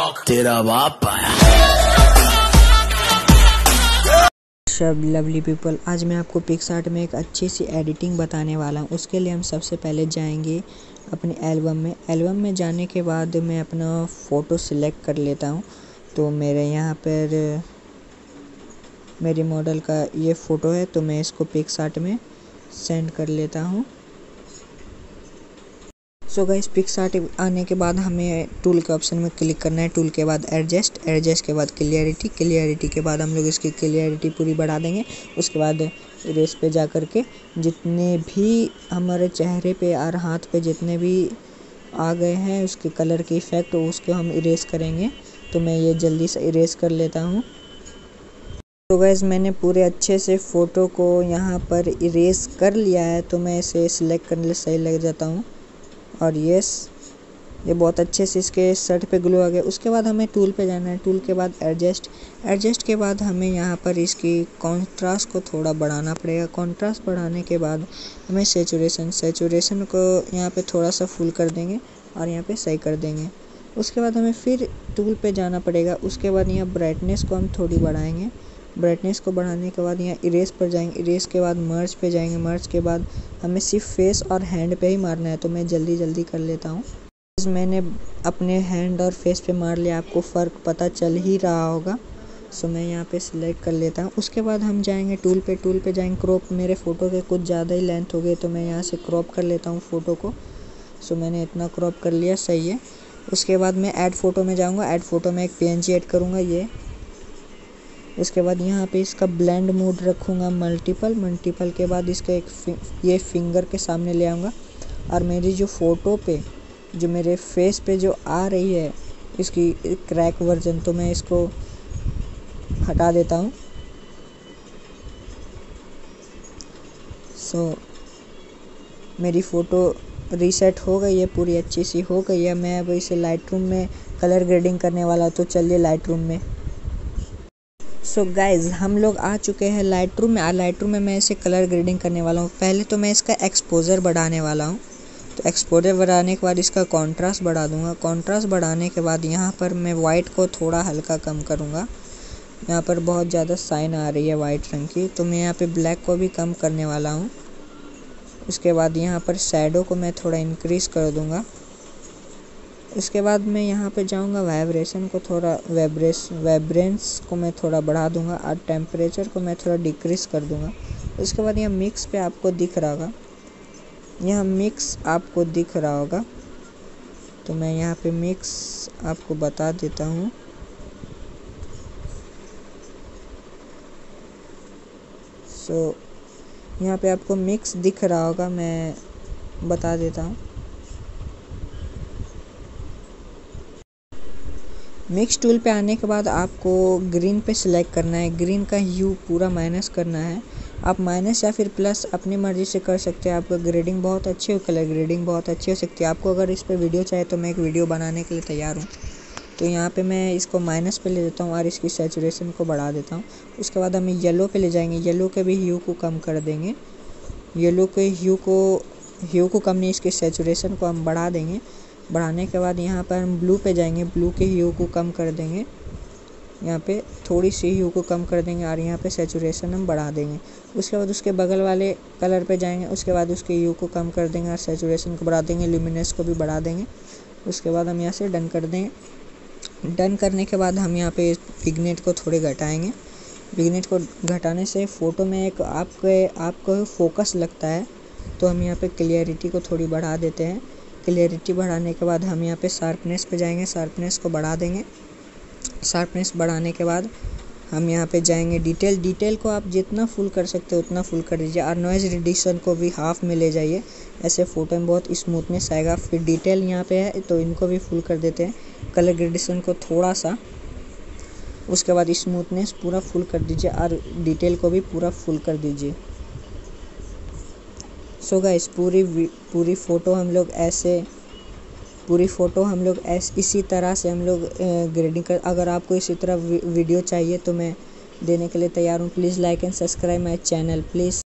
तेरा बाप आया। सब लवली पीपल, आज मैं आपको पिक्सआर्ट में एक अच्छी सी एडिटिंग बताने वाला हूँ। उसके लिए हम सबसे पहले जाएंगे अपने एल्बम में। एल्बम में जाने के बाद मैं अपना फ़ोटो सिलेक्ट कर लेता हूँ। तो मेरे यहाँ पर मेरी मॉडल का ये फ़ोटो है, तो मैं इसको पिक्सआर्ट में सेंड कर लेता हूँ। सो गाइस, पिक्सआर्ट आने के बाद हमें टूल के ऑप्शन में क्लिक करना है। टूल के बाद एडजस्ट के बाद क्लियरिटी के बाद हम लोग इसकी क्लियरिटी पूरी बढ़ा देंगे। उसके बाद इरेज पे जा कर के जितने भी हमारे चेहरे पे और हाथ पे जितने भी आ गए हैं उसके कलर के इफ़ेक्ट, उसको हम इरेज करेंगे। तो मैं ये जल्दी से इरेज कर लेता हूँ। तो गाइस, मैंने पूरे अच्छे से फ़ोटो को यहाँ पर इरेज कर लिया है। तो मैं इसे सिलेक्ट करने में सही लग जाता हूँ। और यस, ये बहुत अच्छे से इसके शर्ट पे ग्लो आ गया। उसके बाद हमें टूल पे जाना है। टूल के बाद एडजस्ट के बाद हमें यहाँ पर इसकी कॉन्ट्रास्ट को थोड़ा बढ़ाना पड़ेगा। कॉन्ट्रास्ट बढ़ाने के बाद हमें सेचुरेशन को यहाँ पे थोड़ा सा फुल कर देंगे और यहाँ पे सही कर देंगे। उसके बाद हमें फिर टूल पे जाना पड़ेगा। उसके बाद यहाँ ब्राइटनेस को हम थोड़ी बढ़ाएंगे। ब्राइटनेस को बढ़ाने के बाद यहाँ इरेज पर जाएंगे। इरेज के बाद मर्ज पे जाएंगे। मर्ज के बाद हमें सिर्फ फेस और हैंड पे ही मारना है। तो मैं जल्दी कर लेता हूँ। मैंने अपने हैंड और फेस पे मार लिया, आपको फ़र्क पता चल ही रहा होगा। सो मैं यहाँ पे सिलेक्ट कर लेता हूँ। उसके बाद हम जाएंगे टूल पे जाएंगे क्रॉप। मेरे फ़ोटो के कुछ ज़्यादा ही लेंथ हो गए, तो मैं यहाँ से क्रॉप कर लेता हूँ फ़ोटो को। सो मैंने इतना क्रॉप कर लिया, सही है। उसके बाद मैं ऐड फ़ोटो में जाऊँगा। ऐड फ़ोटो में एक PNG ऐड करूँगा ये। उसके बाद यहाँ पे इसका ब्लेंड मोड रखूँगा मल्टीपल के बाद इसका ये फिंगर के सामने ले आऊँगा। और मेरी जो फ़ोटो पे जो मेरे फेस पे जो आ रही है इसकी क्रैक वर्जन, तो मैं इसको हटा देता हूँ। सो मेरी फ़ोटो रीसेट हो गई है, पूरी अच्छी सी हो गई है। मैं अब इसे लाइटरूम में कलर ग्रेडिंग करने वाला, तो चलिए लाइटरूम में। सो गाइज, हम लोग आ चुके हैं लाइटरूम में। लाइटरूम में मैं इसे कलर ग्रेडिंग करने वाला हूँ। पहले तो मैं इसका एक्सपोजर बढ़ाने वाला हूँ। तो एक्सपोजर बढ़ाने के बाद इसका कॉन्ट्रास्ट बढ़ा दूंगा। कॉन्ट्रास्ट बढ़ाने के बाद यहाँ पर मैं वाइट को थोड़ा हल्का कम करूँगा। यहाँ पर बहुत ज़्यादा साइन आ रही है वाइट रंग की, तो मैं यहाँ पे ब्लैक को भी कम करने वाला हूँ। उसके बाद यहाँ पर शैडो को मैं थोड़ा इंक्रीज़ कर दूँगा। उसके बाद मैं यहाँ पे जाऊँगा वाइब्रेशन को थोड़ा वाइब्रेंस को मैं थोड़ा बढ़ा दूँगा और टेम्परेचर को मैं थोड़ा डिक्रीज़ कर दूँगा। उसके बाद यहाँ मिक्स पे आपको दिख रहा होगा, यहाँ मिक्स आपको दिख रहा होगा, तो मैं यहाँ पे मिक्स आपको बता देता हूँ। सो यहाँ पे आपको मिक्स दिख रहा होगा, मैं बता देता हूँ। मिक्स टूल पे आने के बाद आपको ग्रीन पे सिलेक्ट करना है। ग्रीन का ह्यू पूरा माइनस करना है। आप माइनस या फिर प्लस अपनी मर्ज़ी से कर सकते हैं। आपका ग्रेडिंग बहुत अच्छी हो, कलर ग्रेडिंग बहुत अच्छी हो सकती है। आपको अगर इस पर वीडियो चाहिए तो मैं एक वीडियो बनाने के लिए तैयार हूँ। तो यहाँ पे मैं इसको माइनस पे ले देता हूँ और इसकी सैचुरेशन को बढ़ा देता हूँ। उसके बाद हम येलो पे ले जाएंगे। येलो के भी ह्यू को कम कर देंगे। येलो के ह्यू को कम नहीं, इसकी सैचुरेशन को हम बढ़ा देंगे। बढ़ाने के बाद यहाँ पर हम ब्लू पे जाएंगे। ब्लू के ह्यू को कम कर देंगे। यहाँ पे थोड़ी सी ह्यू को कम कर देंगे और यहाँ पे सैचुरेशन हम बढ़ा देंगे। उसके बाद उसके बगल वाले कलर पे जाएंगे। उसके बाद उसके ह्यू को कम कर देंगे और सैचुरेशन को बढ़ा देंगे। ल्यूमिनेंस को भी बढ़ा देंगे। उसके बाद हम यहाँ से डन कर देंगे। डन करने के बाद हम यहाँ पे विग्नेट को थोड़े घटाएँगे। विग्नेट को घटाने से फ़ोटो में एक आपको फोकस लगता है। तो हम यहाँ पे क्लियरिटी को थोड़ी बढ़ा देते हैं। क्लियरिटी बढ़ाने के बाद हम यहाँ पे शार्पनेस पे जाएंगे। शार्पनेस को बढ़ा देंगे। शार्पनेस बढ़ाने के बाद हम यहाँ पे जाएंगे डिटेल को आप जितना फुल कर सकते हो उतना फुल कर दीजिए। और नॉइज़ रिडक्शन को भी हाफ में ले जाइए, ऐसे फ़ोटो में बहुत स्मूथनेस आएगा। फिर डिटेल यहाँ पे है तो इनको भी फुल कर देते हैं। कलर ग्रेडेशन को थोड़ा सा, उसके बाद स्मूथनेस पूरा फुल कर दीजिए और डिटेल को भी पूरा फुल कर दीजिए। सो गाइस, पूरी फ़ोटो हम लोग इसी तरह से हम लोग ग्रेडिंग कर। अगर आपको इसी तरह वीडियो चाहिए तो मैं देने के लिए तैयार हूँ। Please like and subscribe my channel please.